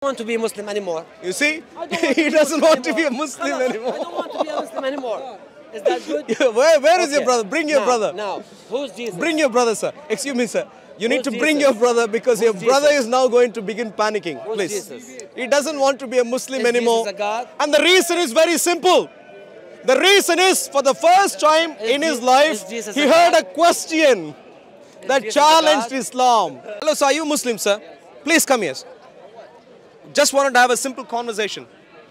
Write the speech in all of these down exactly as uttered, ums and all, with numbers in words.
want to be a Muslim anymore. You see, I don't want to he be a doesn't Muslim want to be a anymore. Muslim Khalas, anymore. I don't want to be a Muslim anymore. Is that good? Yeah, where, where is your Okay. brother? Bring your Now- brother. Now, who's Jesus? Bring your brother, sir. Excuse me, sir. You need Who's to bring Jesus? your brother because Who's your brother Jesus? is now going to begin panicking. Who's Please. Jesus? He doesn't want to be a Muslim Is anymore. Jesus a God? And the reason is very simple. The reason is for the first time Is in his Je- life, is Jesus he a heard God? a question that Jesus a challenged God? Islam. Hello, sir. Are you Muslim, sir? Please come here. Just wanted to have a simple conversation.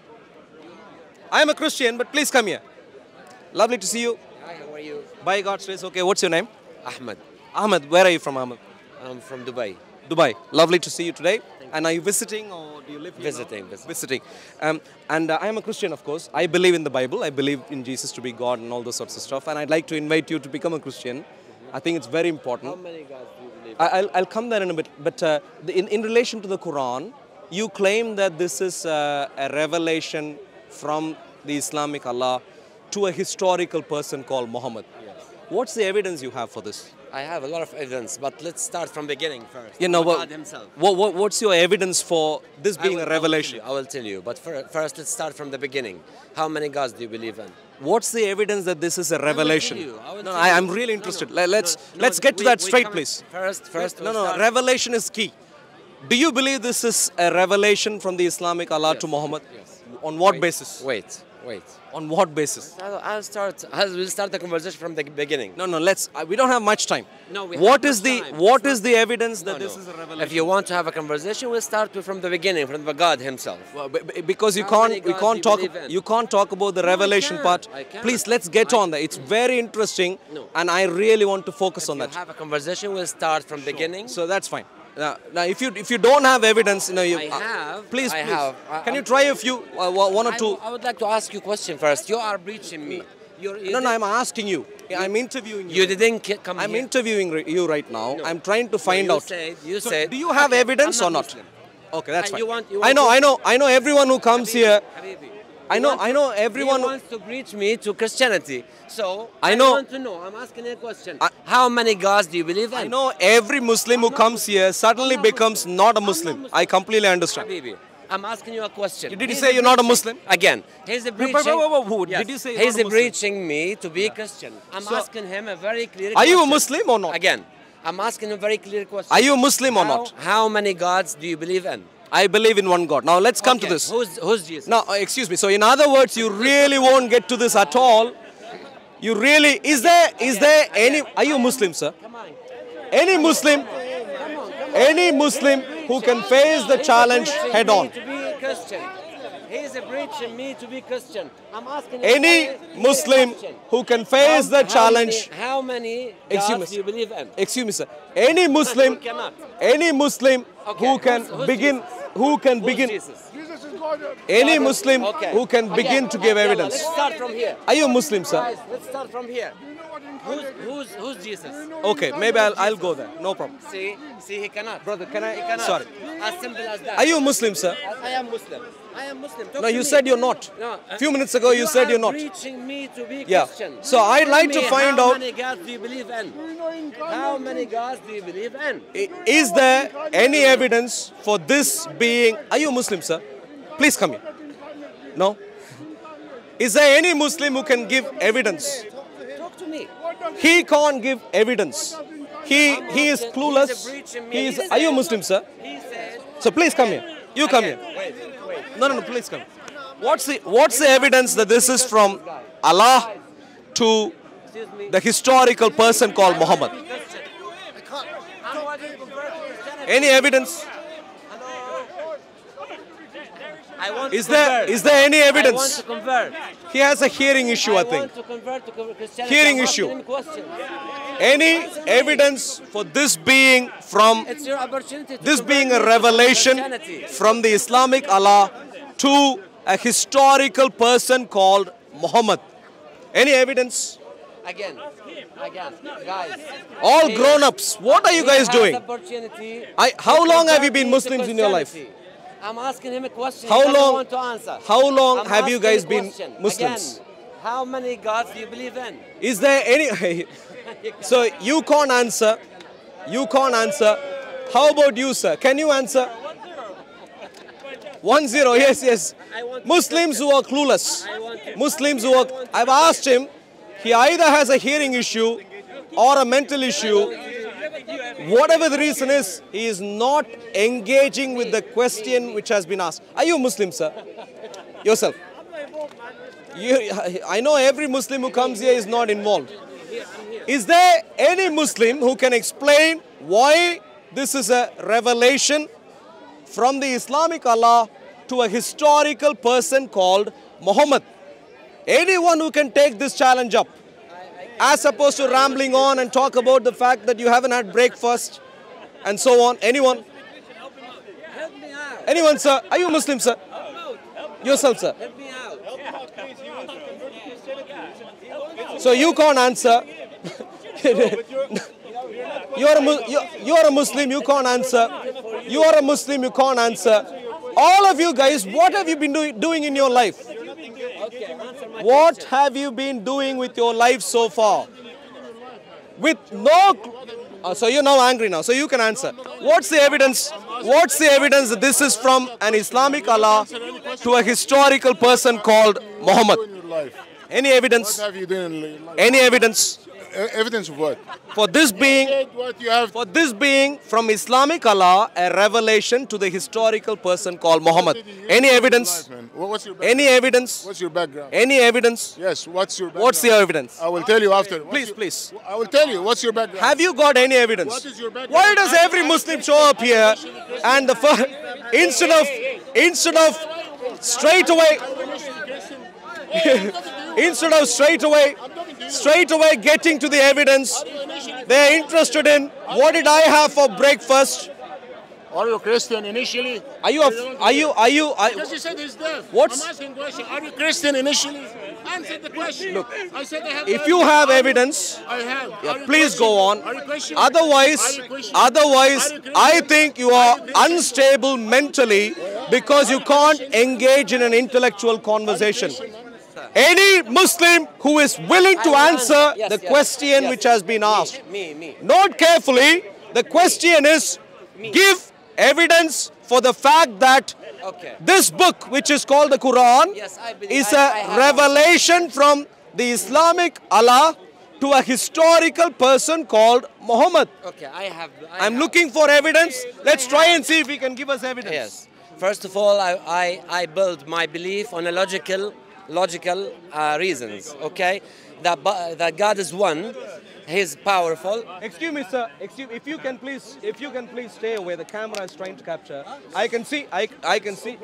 I am a Christian, but please come here. Lovely to see you. Hi, how are you? By God's grace. Okay, what's your name? Ahmed. Ahmed. Where are you from, Ahmed? I'm from Dubai. Dubai. Lovely to see you today. And are you visiting or do you live here? Visiting, now? visiting. Visiting. Um, and uh, I am a Christian, of course. I believe in the Bible. I believe in Jesus to be God and all those sorts of stuff. And I'd like to invite you to become a Christian. I think it's very How important. many gods do you believe? I, I'll, I'll come there in a bit. But uh, the, in, in relation to the Quran, you claim that this is uh, a revelation from the Islamic Allah to a historical person called Muhammad. Yes. What's the evidence you have for this? I have a lot of evidence, but let's start from beginning first. You know, From what, God himself. what, what, what's your evidence for this I being will- a revelation? I will tell you, I will tell you, but fir- first let's start from the beginning. How many gods do you believe in? What's the evidence that this is a I will revelation? tell you, I will No, tell I, you. I'm really No, interested. no, Let- let's no, no, let's get to we- that we straight, come- please. First, first. No, we'll no, start- revelation is key. Do you believe this is a revelation from the Islamic Allah Yes, to Muhammad? yes. On what Wait, basis? Wait, wait. On what basis? I'll, I'll start. I'll, we'll start the conversation from the beginning. No, no, let's, uh, we don't have much time. No, we What have is much the, time. what It's is the evidence that No, this no. is a revelation? If you want to have a conversation, we'll start with- from the beginning, from the God himself. Well, b- b- because you How can't, many we gods can't do you talk, believe in? you can't talk about the No, I revelation can, part. I can. Please, let's get I- on there. It's very interesting, No. and I really want to focus If on you that. have a conversation, we'll start from beginning. So that's fine. Now, now, if you if you don't have evidence, you know, you, I uh, have, please, I please. have. I- Can you I'm- try a few, uh, one or I, two? w- I would like to ask you a question first. You are breaching me. You're, you No, no, did- I'm asking you. I'm interviewing you. You didn't ki- come I'm here. interviewing ri- you right now. No. I'm trying to No, find you out. Said, you So said. do you have Okay, evidence I'm or not? Muslim. Okay, that's Uh, fine. you want- you I want know, to- I know, I know. Everyone who comes Habibi, here, Habibi, I you know, want I to- know everyone He who- wants to breach me to Christianity. So I know- want to know. I'm asking you a question. I- How many gods do you believe in? I know every Muslim who not comes here suddenly I'm not becomes Muslim. not a I'm not Muslim. Muslim. I completely understand. Habibi, I'm asking you a question. Did you He's say you're not a breaching- Muslim? Again, he's a wait, breaching. wait, wait, wait. Yes. Did you say you're he's not a Muslim? breaching me to be a Christian? I'm So- asking him a very clear Are question. you a Muslim or not? Again, I'm asking a very clear question. Are you a Muslim or How- not? How many gods do you believe in? I believe in one God. Now let's come to Okay, this. Who's, who's Jesus? Now, uh, excuse me. So, in other words, you really won't get to this at all. You really is there is there any? Are you a Muslim, sir? Come on. Any Muslim, Come on, come on. any Muslim who can face the He's challenge breaching head me on. To be a Christian. He's a breaching me to be Christian. I'm asking you Any a very clear Muslim question. who can face the How- challenge. How many, how many Excuse gods me. do you believe in? Excuse me, sir. Any Muslim, You cannot. any Muslim Okay, who can who's- who's begin, Jesus? who can Who's begin, Jesus? any Muslim Okay. who can Okay. begin to give Yalla, evidence. Let's start from here. Are you a Muslim, sir? Guys, let's start from here. Who's, who's, who's Jesus? Okay, maybe I'll, I'll go there. No problem. See, see, he cannot. Brother, can I? He cannot. Sorry. As simple as that. Are you a Muslim, sir? I am Muslim. I am Muslim. Talk No, to you me. said you're not. No, A few minutes ago you said are you're not. Preaching me to be Yeah. Christian. So I'd Tell like to me, find how out- How many gods do you believe in? How many gods do you believe in? I- Is there any evidence for this being? Are you a Muslim, sir? Please come here. No? Is there any Muslim who can give evidence? Talk to me. He can't give evidence. He he is He's a clueless. breaching me. He is. He Are you a said- Muslim, sir? He said. So please come here. You come Again, here. Wait, wait. No, no, no. Please come. What's the What's the evidence that this is from Allah to Excuse me. the historical person called Muhammad? Christian. I'm wanting to convert to Christianity. Any evidence? I want Is to there convert. is there any I want evidence? to convert. He has a hearing issue, I I think. want to convert to Christianity. Hearing I'm issue. asking him questions. Any evidence for this being from It's your opportunity to this convert being me a to revelation Christianity. from the Islamic Allah to a historical person called Muhammad? Any evidence? Again, again, guys. All he- grown-ups, what are you he guys has doing? Opportunity I, to how long have you convert been me to Muslims in your life? Christianity. I'm asking him a question. How he doesn't long- want to answer. how long I'm have you asking guys a been question. Muslims? Again, how many gods do you believe in? Is there any? So you can't answer. You can't answer. How about you, sir? Can you answer? One zero, yes, yes. I want Muslims who are clueless. I want to- Muslims who are, I've asked him, he either has a hearing issue or a mental issue. Whatever the reason is, he is not engaging with the question which has been asked. Are you Muslim, sir? Yourself? You, I know every Muslim who comes here is not involved. Is there any Muslim who can explain why this is a revelation from the Islamic Allah to a historical person called Muhammad? Anyone who can take this challenge up, as opposed to rambling on and talk about the fact that you haven't had breakfast and so on. Anyone? Help me out. Anyone, sir? Are you Muslim, sir? Yourself, sir? Help me out. So you can't answer. You're a, Mu- you're, you're a Muslim, you can't answer. You are a Muslim, you can't answer. All of you guys, what have you been do- doing in your life? Okay, answer my What question. have you been doing with your life so far? With no... Uh, so you're now angry now, so you can answer. What's the evidence? What's the evidence that this is from an Islamic Allah to a historical person called Muhammad? in your life? Any evidence? What have you done in your life? Any evidence? E- Evidence of what? For this being... What you have. For this being from Islamic Allah, a revelation to the historical person called Muhammad. Any evidence? Life, man. What- What's your background? Any evidence? What's your background? Any evidence? Yes, what's your background? What's the evidence? I will tell you after. What's Please, your- please. I will tell you. What's your background? Have you got any evidence? What is your background? Why does every Muslim show up here and the first, instead of instead of straight away instead of straight away straight away getting to the evidence, they're interested in what did I have for breakfast? Are you Christian initially? Are you a, are you are you are, Because you said he's deaf. What's- I'm asking a question. Are you Christian initially? Answer the question. Look, I said I have. if you have evidence, I have. yeah, Are you please go on. Christian? Are you Christian? Otherwise, Are you Christian? otherwise, Are you Christian? I think you are Are you Christian? unstable mentally because you can't engage in an intellectual conversation. Any Muslim who is willing to I will answer answer. Yes, the yes, question yes. which has been asked. Me, me. Note carefully, the question is, give evidence for the fact that Okay. this book, which is called the Quran, Yes, I believe- is I- a I have revelation from the Islamic Allah to a historical person called Muhammad. Okay, I have. I I'm have. looking for evidence. Let's try and see if he can give us evidence. Yes. First of all, I, I, I build my belief on a logical, logical uh, reasons. Okay, that bu- that God is one, He's powerful. Excuse me, sir. Excuse, if you can please, if you can please stay away. The camera is trying to capture. I can see. I, I can see.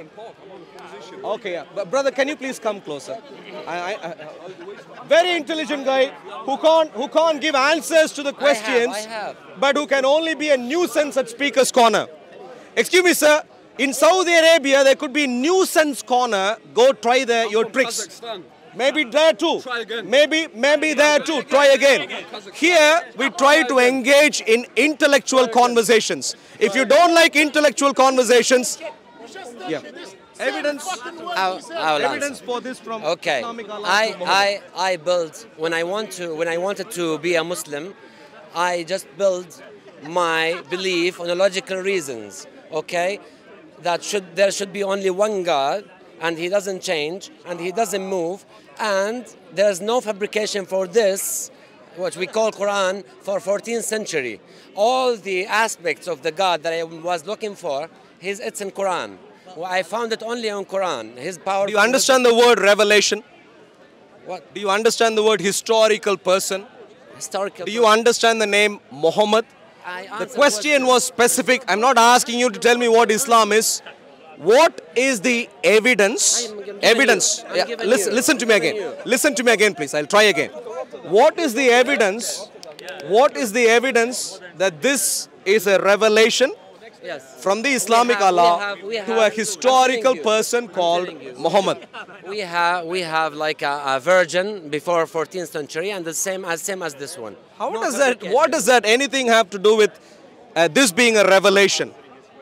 Okay, yeah. But brother, can you please come closer? I, I, I, very intelligent guy who can't who can't give answers to the questions, I have. but who can only be a nuisance at Speaker's Corner. Excuse me, sir. In Saudi Arabia, there could be nuisance corner. Go try the your tricks. Maybe there too. Try again. Maybe maybe there too. Try again. Here we try to engage in intellectual conversations. If you don't like intellectual conversations, yeah. Evidence. I'll, I'll Evidence answer. for this from Okay, Islamic Allah I, to Muhammad. I, I built when I want to when I wanted to be a Muslim, I just built my belief on the logical reasons. Okay, that should there should be only one God, and He doesn't change, and He doesn't move, and there's no fabrication for this, what we call Quran, for fourteenth century. All the aspects of the God that I was looking for, his, it's in Quran. Well, I found it only on Quran. His power. Do you understand the word revelation? What? Do you understand the word historical person? Historical. Do you understand the name Muhammad? I The answered question was specific. I'm not asking you to tell me what Islam is. What is the evidence? I'm giving Evidence. you. I'm Yeah, giving listen, you. listen to me I'm giving again. you. Listen to me again, please. I'll try again. What is the evidence? What is the evidence that this is a revelation Yes. from the Islamic We have- we Allah have- we to have- a I'm historical telling you. person I'm called telling you. Muhammad? We have we have like a, a virgin before fourteenth century, and the same as same as this one. How No does that? fabrication. What does that anything have to do with uh, this being a revelation?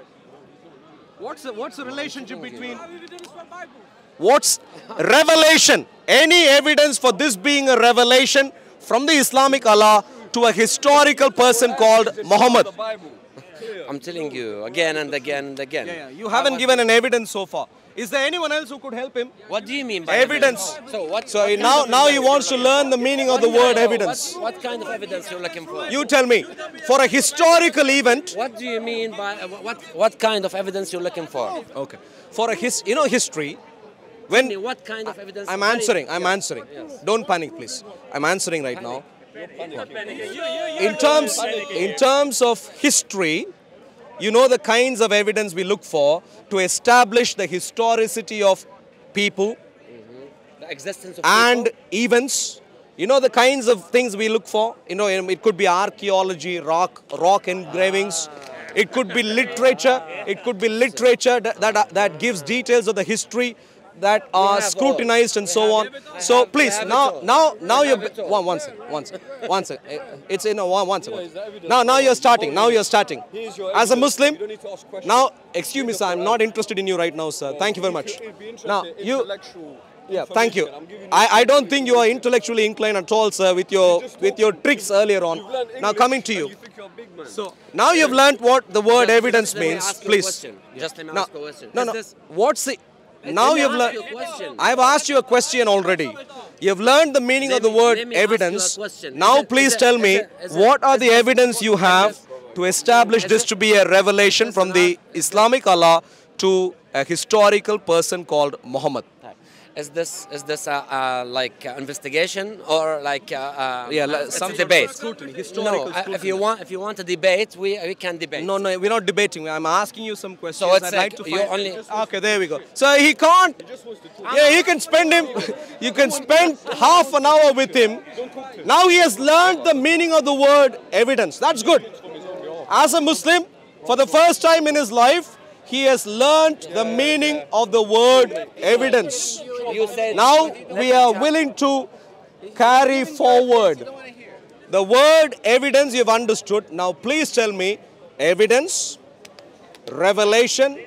What's the, what's the relationship between? What's revelation? Any evidence for this being a revelation from the Islamic Allah to a historical person called Muhammad? I'm telling you again and again and again. Yeah, yeah. You haven't given an evidence so far. Is there anyone else who could help him? What do you mean by Evidence. So what? So what now, kind of now he evidence wants to you're learn the meaning of the looking word for? evidence. What, what kind of evidence you're looking for? You tell me. For a historical event. What do you mean by uh, what? What kind of evidence you're looking for? Okay. For a his, you know, history. Tell me When what kind of evidence? I'm very- answering, I'm yes, answering. yes. Don't panic, please. I'm answering right now. In terms, in terms of history, you know the kinds of evidence we look for to establish the historicity of people The existence of and people. events. You know the kinds of things we look for. You know, it could be archaeology, rock, rock engravings. It could be literature. It could be literature that that, that gives details of the history that are have scrutinized all. and We so have- on. I So have- we please have it now, all. now, now We you're have it all. one, one second, one second, one second. It's in a one, one second. Now, now you're starting. Now you're starting. As a Muslim, now, excuse me, sir. I'm not interested in you right now, sir. Thank you very much. Now you. Yeah, thank you. I, I don't think you are intellectually inclined at all, sir, with your with your tricks earlier on. Now coming to you. So now you've learned what the word evidence Let me means, ask you a please. question. Just let me No, ask you a question. no, Is no. this- What's the? Now Let me you've ask learned. you a question. I've asked you a question already. You've learned the meaning Let of the me- word let me ask you a evidence. question. Now Is it- please is it- tell is me it- is it- what are is the it- evidence you is have it- to establish is this it- to be a revelation from Listen, the uh, Islamic Allah to a historical person called Muhammad. Is this is this a, uh like uh, investigation or like uh, uh, Yeah, like it's some a sort of debate? scrutiny, No, historical uh, if scrutiny. you want if you want a debate, we we can debate. No, no, we're not debating. I'm asking you some questions. So it's I'd like like to you find. only- Okay, there we go. So he can't. Yeah, you can spend him. You can spend half an hour with him. Now he has learned the meaning of the word evidence. That's good. As a Muslim, for the first time in his life, he has learned the meaning of the word evidence. You said Now we are willing to carry forward the word evidence you've understood. Now please tell me evidence, revelation,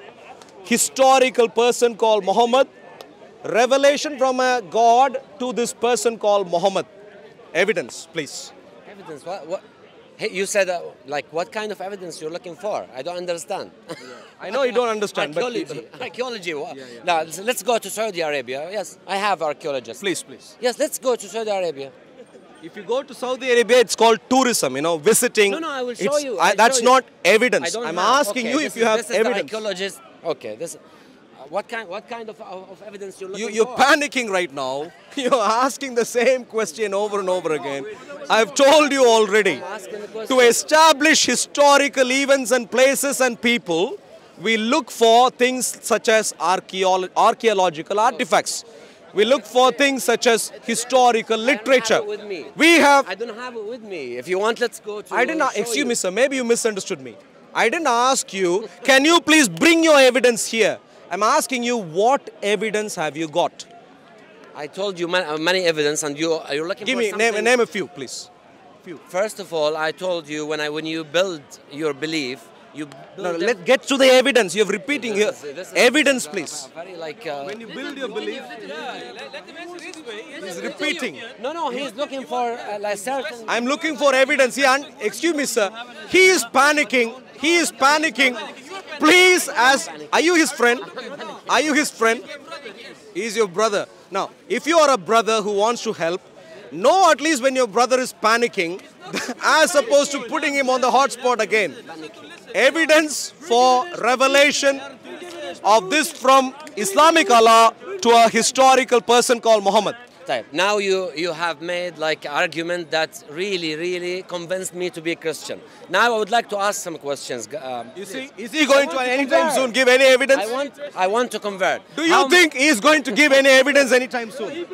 historical person called Muhammad, revelation from a God to this person called Muhammad. Evidence, please. evidence. What what? Hey, you said uh, like what kind of evidence you're looking for? I don't understand. I know you don't understand, but Archaeology. Archaeology. What? Now let's- let's go to Saudi Arabia. Yes, I have archaeologists. please, please. Yes, let's go to Saudi Arabia. If you go to Saudi Arabia, it's called tourism, you know, visiting. No, no, I will show It's- you. I- I'll that's show you. not I evidence. don't I'm have- asking okay, you this if you is- have this is evidence. The archaeologist. Okay, this. Uh, what kind? What kind of, of, of evidence you're looking You, you're for? panicking right now. You're asking the same question over and over again. I've told you already. asking the To question. establish historical events and places and people, we look for things such as archaeolo- archaeological artifacts. We look for things such as historical I don't have literature. it with me. We have. I don't have it with me. If you want, let's go to. I didn't. show Excuse you. me, sir. Maybe you misunderstood me. I didn't ask you. Can you please bring your evidence here? I'm asking you, what evidence have you got? I told you man, uh, many evidence, and you you're looking Give for me something. name, name a few, please. First of all, I told you when I when you build your belief, you build No, them- let's get to the evidence. You're repeating here. This is- this is- Evidence, this is a- please. a Very like. Uh, When you build your belief, he's repeating. no, no, he's looking for uh, like certain. I'm looking for evidence. He un- excuse me, sir. He is panicking. He is panicking. Please, as are you his friend? Are you his friend? He's your brother. Now, if you are a brother who wants to help, know at least when your brother is panicking, as opposed to putting him on the hotspot again. Evidence for revelation of this from Islamic Allah to a historical person called Muhammad. Type. Now you you have made like argument that really really convinced me to be a Christian. Now I would like to ask some questions. Um, You see, is he going to want to anytime convert. soon give any evidence? I want I want to convert. Do you How- think he is going to give any evidence anytime soon?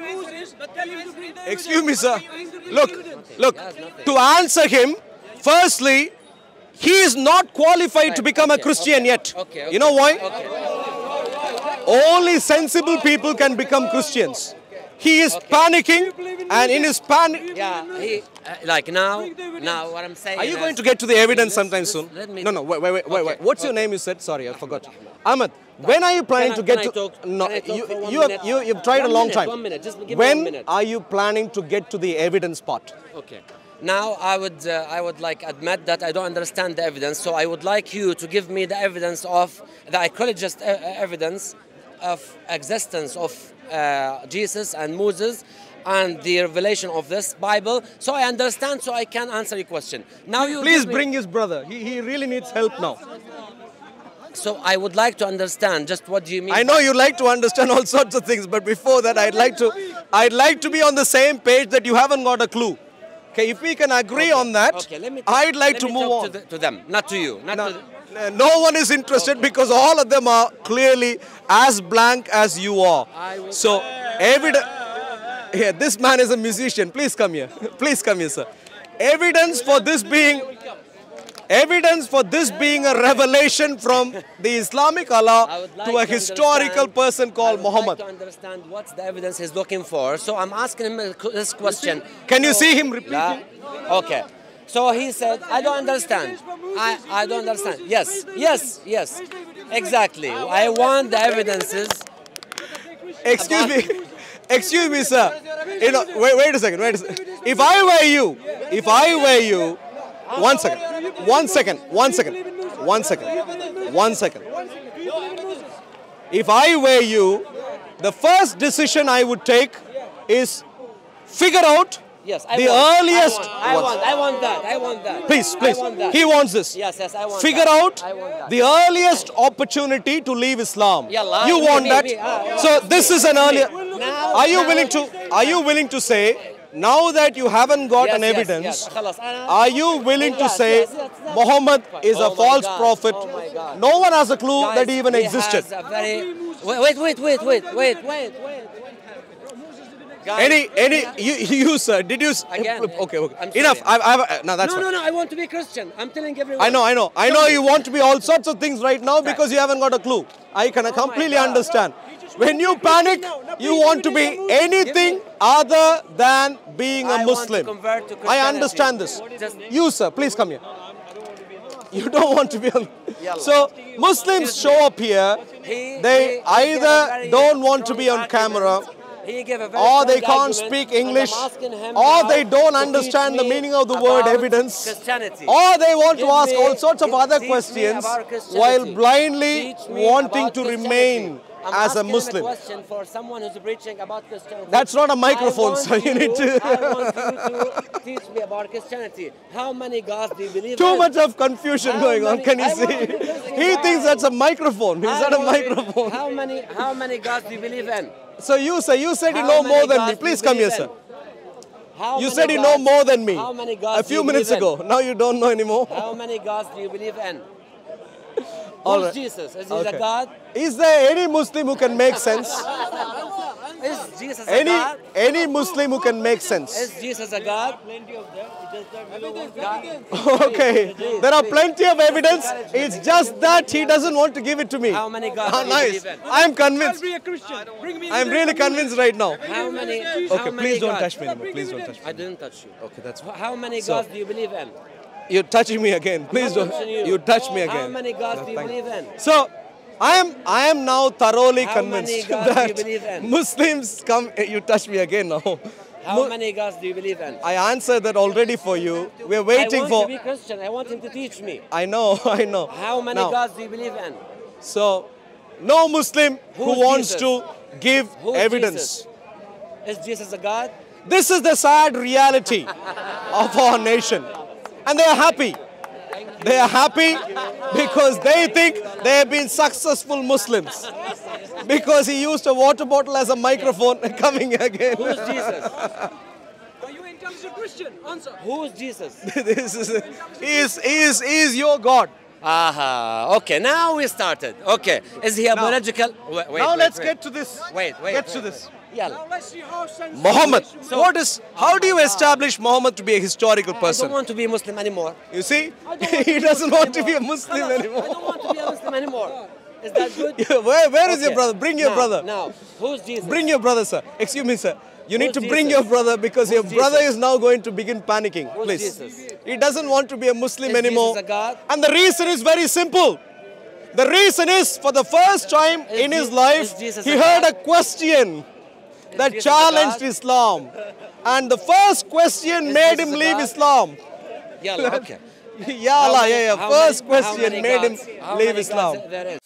Excuse me, sir. Look, look, to answer him, firstly, he is not qualified to become a Okay, Christian okay, yet. okay, okay, You know why? Okay. Only sensible people can become Christians. He is panicking, and in his panic. Yeah, he uh, like now now what I'm saying. Are you is- going to get to the evidence Let's- sometime let's- soon? let me- No, no, wait, wait, wait, wait, Okay, wait. What's your okay. name you said? Sorry, I forgot. Ahmed, when are you planning Can to I- get can I to... talk- no, can I talk you, for one you, have, minute? you, you've tried One a long minute, time. one minute, just give me when one minute. are you planning to get to the evidence part? Okay. Now I would uh, I would like admit that I don't understand the evidence, so I would like you to give me the evidence of the archaeologist uh, evidence of existence of uh, Jesus and Moses and the revelation of this Bible, so I understand, so I can answer your question. Now you Please give me- bring his brother. He, he really needs help now. So I would like to understand just what do you mean. I know you like to understand all sorts of things, but before that, I'd like to, I'd like to be on the same page that you haven't got a clue. Okay, if we can agree on that, Okay, let me talk- I'd like let to me move talk on. to, the, to them, not to you. Not No, to the, uh, no one is interested because all of them are clearly as blank as you are. I will- So, evidence. Here, this man is a musician. Please come here. Please come here, sir. Evidence for this being, evidence for this being a revelation from the Islamic I Allah would like to a to historical understand- person I called would Muhammad. like to understand what's the evidence he's looking for. So I'm asking him this question. Can you So- see him repeating? Yeah. Okay. So he said, I don't understand. I, I don't understand. Yes, yes, yes. Exactly. I want the evidences. Excuse me. Excuse me, sir. You know, wait, wait a second. Wait a second. If I were you, if I were you, one second, one second, one second, one second, one second. If I were you, the first decision I would take is figure out Yes, I the want, earliest. I want, I want, I want that. I want that. Please, I please. want that. He wants this. Yes, yes, I want Figure that. out I want that. the earliest opportunity to leave Islam. Yalla, You me, want me, that? me, ah, So this is an earlier. Now- Are you now- willing to? Are you willing to say now that you haven't got Yes, an yes, evidence? yes. خلاص, أنا- Are you willing to Yes, say yes, yes, yes. Muhammad is Oh a my false God, prophet? oh my God. No one has a clue Guys, that he even he existed. has a very... Wait, wait, wait, wait, wait, wait, wait, wait. Guys, Any, any, you, you sir, did you? s- Again, okay, okay. I'm sorry. Enough. I, I, no, that's no, fine. no, no, I want to be Christian. I'm telling everyone. I know, I know. I know you want to be all sorts of things right now because you haven't got a clue. I can completely God. understand. When you panic, you want to be anything other than being a I want to Muslim. convert to I Christianity. understand this. Just- You, sir, please come here. You don't want to be on. Yalla. So, Muslims show up here. He- They he- he gave a either very don't want to strong be on argument. camera, He gave a very or strong they can't argument, speak and I'm English, asking him or now they don't to understand teach the me meaning of the word about evidence, Christianity. or they want to Give ask me- all sorts of give- other teach me questions about Christianity. while blindly Teach me wanting about to Christianity. remain I'm as a asking him Muslim. a question for someone who's preaching about Christianity. That's not a microphone, I want so you need to- I want you to teach me about Christianity. How many gods do you believe Too in? much of confusion How going on. many- Can you I want see? to be listening. He thinks that's a microphone. He's I not a want to- microphone. How many, how many gods do you believe in? So you, sir, you said you How know many more than gods me. do Please you come here, believe sir. in? How You many said you know gods- more than me How many gods a do few you minutes believe in? ago. Now you don't know anymore. How many gods do you believe in? All Who's right. Jesus? Is he Okay. a god? Is there any Muslim who can make sense? Is Jesus a Any god? any Muslim who can make sense? Is Jesus a god? Okay, there are plenty of evidence. It's just that he doesn't want to give it to me. How many gods Ah, do you nice. believe in? I'm convinced. Be a Christian. Bring me I'm really convinced right now. How many? Okay, how many please don't gods? touch me anymore. Please don't touch me. I didn't touch you. Okay, that's fine. How many So- gods do you believe in? You're touching me again. Please don't. touching you. You touch me How again. many gods No, do you thank believe in? So, I am I am now thoroughly How convinced many gods do you that believe in? Muslims come. You touch me again now. How Mu- many gods do you believe in? I answered that already for you. We're waiting I want for. to be Christian. I want him to teach me. I know, I know. How many Now, gods do you believe in? So, no Muslim who Who's wants Jesus? to give Who's evidence. Jesus? Is Jesus a god? This is the sad reality of our nation. And they are happy. They are happy because they think they have been successful Muslims. Because he used a water bottle as a microphone coming again. Who's Jesus? Are you an intelligent Christian? Answer. Who's Jesus? This is, he is, he is, he is your God. Aha. Okay, now we started. Okay. Is he a Now- biological? Wait, wait, now wait, let's wait. get to this. Wait, wait. Get wait, to wait. this. Yalla. Now let's see how sense. Muhammad. So- what is? How do you establish Muhammad to be a historical I person? don't want to be a Muslim anymore. You see, I don't want he to be doesn't Muslim want to be a anymore. Muslim Khalas, I anymore. don't want to be a Muslim anymore. Is that good? Yeah, where, where is your Okay. brother? Bring your Now- brother. Now, who's Jesus? Bring your brother, sir. Excuse me, sir. You need Who's to bring Jesus? your brother because your Who's brother Jesus? is now going to begin panicking. Who's Please. Jesus? He doesn't want to be a Muslim Is anymore. Jesus a God? And the reason is very simple. The reason is for the first time Is in his Je- life, is Jesus he a heard God? a question. that Jesus challenged God. Islam. And the first question Is made Jesus him a leave God? Islam. Yalla, okay. Ya How Allah, many- yeah, yeah. how First many- how question many made him gods- how leave many Islam. gods there is?